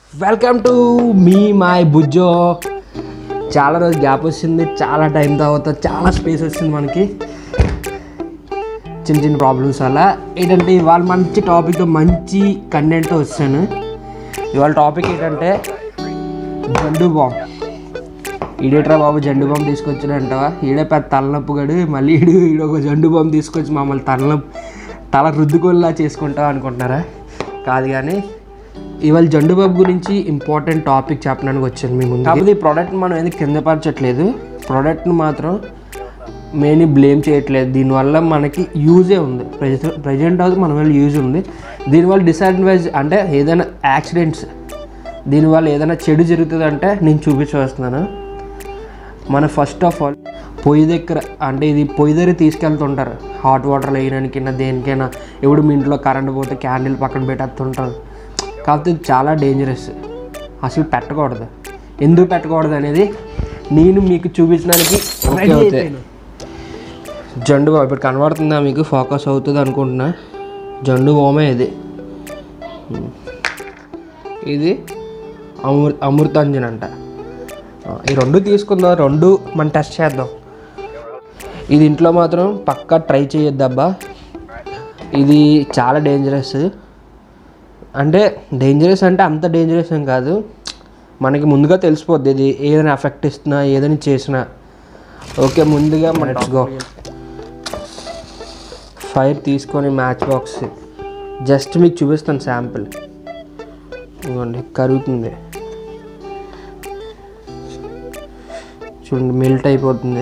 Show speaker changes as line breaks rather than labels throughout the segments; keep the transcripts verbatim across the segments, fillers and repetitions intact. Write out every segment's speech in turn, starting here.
Welcome to మీ my Bujjo. చాలా రోజు గ్యాప్ వచ్చింది, చాలా టైం తర్వాత చాలా స్పేస్ వచ్చింది మనకి, చిన్న చిన్న ప్రాబ్లమ్స్ వల్ల. ఏంటంటే ఇవాళ మంచి టాపిక్తో మంచి కంటెంట్తో వచ్చాను. ఇవాళ టాపిక్ ఏంటంటే జండు బాంబ్. ఈడేట్రా బాబు జండు బాంబ్ తీసుకొచ్చాడంటావా? ఈడే పెద్ద తలనొప్పు గడు, మళ్ళీ ఈడు ఈడు ఒక జండు బాంబ్ తీసుకొచ్చి మమ్మల్ని తలనొప్పి తల రుద్దుకోల్లా చేసుకుంటావు అనుకుంటున్నారా? కాదు, కానీ ఇవాళ జండు బాబు గురించి ఇంపార్టెంట్ టాపిక్ చెప్పడానికి వచ్చాను మీ ముందు. కాకపోతే ఈ ప్రోడక్ట్ని మనం ఎందుకు కిందపరచట్లేదు, ప్రోడక్ట్ని మాత్రం మెయిన్ బ్లేమ్ చేయట్లేదు. దీనివల్ల మనకి యూజే ఉంది, ప్రజెంట్ ప్రజెంట్ అయితే మన వల్ల యూజ్ ఉంది. దీనివల్ల డిసడ్వాంటేజ్ అంటే ఏదైనా యాక్సిడెంట్స్, దీనివల్ల ఏదైనా చెడు జరుగుతుందంటే నేను చూపించవస్తున్నాను. మన ఫస్ట్ ఆఫ్ ఆల్ పొయ్యి దగ్గర, అంటే ఇది పొయ్యి దగ్గర తీసుకెళ్తుంటారు హాట్ వాటర్ వేయడానికి, దేనికైనా. ఎప్పుడు మీ ఇంట్లో కరెంట్ పోతే క్యాండిల్ పక్కన పెట్టేస్తుంటారు. కాకపోతే ఇది చాలా డేంజరస్, అసలు పెట్టకూడదు. ఎందుకు పెట్టకూడదు అనేది నేను మీకు చూపించడానికి రెడీ అయిపోయాను. జండు బామ్ ఇప్పుడు కనబడుతుందా మీకు? ఫోకస్ అవుతుంది అనుకుంటున్నా. జండు బామే ఇది. ఇది అమృ అమృతాంజన్ అంట. ఈ రెండు తీసుకుందాం, రెండు మనం టెస్ట్ చేద్దాం. ఇది ఇంట్లో మాత్రం పక్కా ట్రై చేయొద్దబ్బా, ఇది చాలా డేంజరస్. అంటే డేంజరస్ అంటే అంత డేంజరస్ ఏం కాదు, మనకి ముందుగా తెలిసిపోద్ది ఇది ఏదైనా ఎఫెక్ట్ ఇస్తున్నా ఏదైనా చేసినా. ఓకే, ముందుగా మన లెట్స్ గో. ఫైర్ తీసుకొని మ్యాచ్ బాక్స్ జస్ట్ మీకు చూపిస్తాను శాంపిల్. ఇదిగోండి, కరుగుతుంది చూడండి, మెల్ట్ అయిపోతుంది.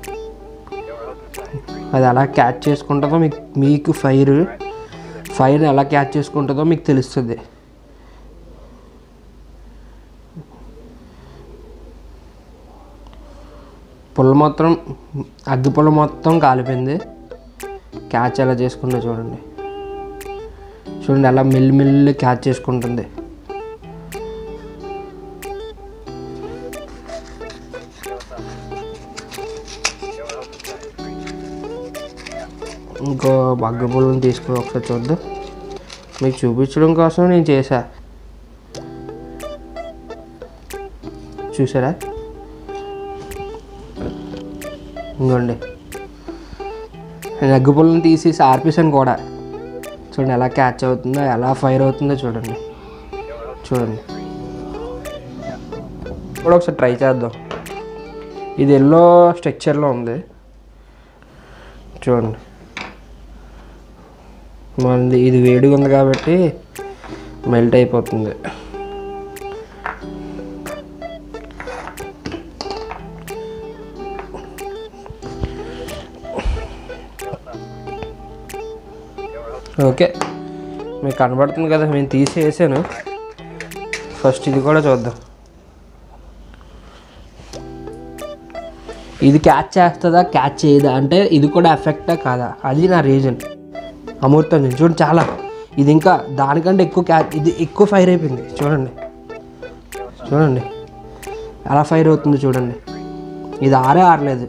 అది ఎలా క్యాచ్ చేసుకుంటుందో మీకు మీకు ఫైర్ ఫైర్ ఎలా క్యాచ్ చేసుకుంటుందో మీకు తెలుస్తుంది. పుల్ల మొత్తం, అగ్గి పుల్ల మొత్తం కాలిపోయింది. క్యాచ్ ఎలా చేసుకుందో చూడండి. చూడండి అలా మెల్లి మెల్లి క్యాచ్ చేసుకుంటుంది. ఇంకో అగ్గి పుల్లని తీసుకుని ఒకసారి చూద్దాం. మీకు చూపించడం కోసం నేను చేశా, చూసారా? ఇంకోండి, నేను అగ్గి పుల్లని తీసేసి ఆర్పేసాను కూడా. చూడండి ఎలా క్యాచ్ అవుతుందో, ఎలా ఫైర్ అవుతుందో చూడండి. చూడండి కూడా ఒకసారి ట్రై చేద్దాం. ఇది ఎల్లో స్ట్రక్చర్లో ఉంది చూడండి. మనది ఇది వేడిగా ఉంది కాబట్టి మెల్ట్ అయిపోతుంది. ఓకే, మీకు కనబడుతుంది కదా, నేను తీసేసాను. ఫస్ట్ ఇది కూడా చూద్దాం. ఇది క్యాచ్ చేస్తుందా క్యాచ్ చేయదా అంటే ఇది కూడా ఎఫెక్టా కాదా, అది నా రీజన్. అమృతాంజన్ చూడండి, చాలా ఇది ఇంకా దానికంటే ఎక్కువ క్యాచ్, ఇది ఎక్కువ ఫైర్ అయిపోయింది. చూడండి చూడండి ఎలా ఫైర్ అవుతుంది చూడండి. ఇది ఆరే ఆరలేదు,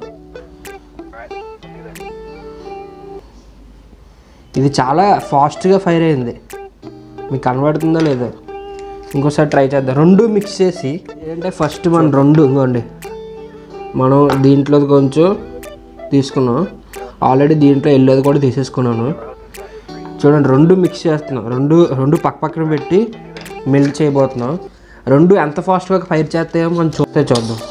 ఇది చాలా ఫాస్ట్గా ఫైర్ అయింది. మీకు కనబడుతుందో లేదో ఇంకోసారి ట్రై చేద్దాం. రెండు మిక్స్ చేసి ఏంటంటే ఫస్ట్ మనం రెండు ఇంకోండి, మనం దీంట్లో కొంచెం తీసుకున్నాం ఆల్రెడీ, దీంట్లో ఎల్లోది కూడా తీసేసుకున్నాను. చూడండి రెండు మిక్స్ చేస్తున్నాం, రెండు రెండు పక్క పక్కన పెట్టి మెల్ట్ చేయబోతున్నాం. రెండు ఎంత ఫాస్ట్గా ఫైర్ చేస్తాయో మనం చూస్తే చూద్దాం.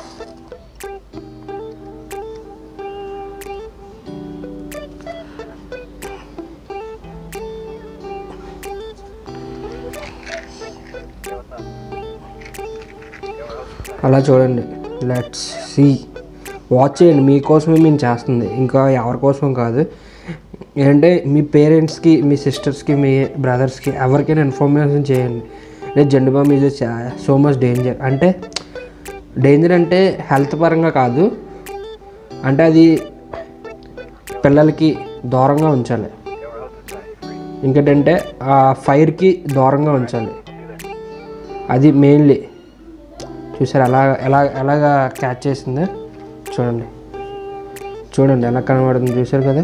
అలా చూడండి, లెట్స్ సీ. వాచ్ చేయండి, మీకోసమే మేము చేస్తుంది, ఇంకా ఎవరి కోసం కాదు. ఏంటంటే మీ పేరెంట్స్కి, మీ సిస్టర్స్కి, మీ బ్రదర్స్కి ఎవరికైనా ఇన్ఫర్మేషన్ చేయండి. నేను Zandu balm is so much danger. అంటే డేంజర్ అంటే హెల్త్ పరంగా కాదు, అంటే అది పిల్లలకి దూరంగా ఉంచాలి. ఇంకేంటంటే ఆ ఫైర్కి దూరంగా ఉంచాలి, అది మెయిన్లీ. చూసారు ఎలా ఎలా ఎలాగా క్యాచ్ చేసిందో చూడండి. చూడండి ఎలా కనబడుతుంది, చూసారు కదా?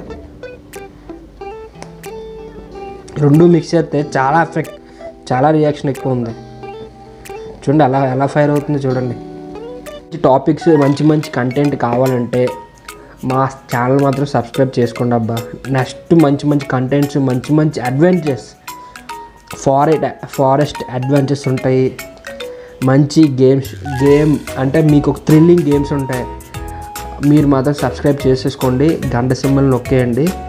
రెండు మిక్స్ చేస్తే చాలా ఎఫెక్ట్, చాలా రియాక్షన్ ఎక్కువ ఉంది. చూడండి అలా ఎలా ఫైర్ అవుతుందో చూడండి. టాపిక్స్ మంచి మంచి కంటెంట్ కావాలంటే మా ఛానల్ మాత్రం సబ్స్క్రైబ్ చేసుకోండి అబ్బా. నెక్స్ట్ మంచి మంచి కంటెంట్స్, మంచి మంచి అడ్వెంచర్స్, ఫారెస్ట్ ఫారెస్ట్ అడ్వెంచర్స్ ఉంటాయి. మంచి గేమ్స్ గేమ్ అంటే మీకు ఒక థ్రిల్లింగ్ గేమ్స్ ఉంటాయి. మీరు మాత్రం సబ్స్క్రైబ్ చేసేసుకోండి, గంట సింబల్ నొక్కేయండి.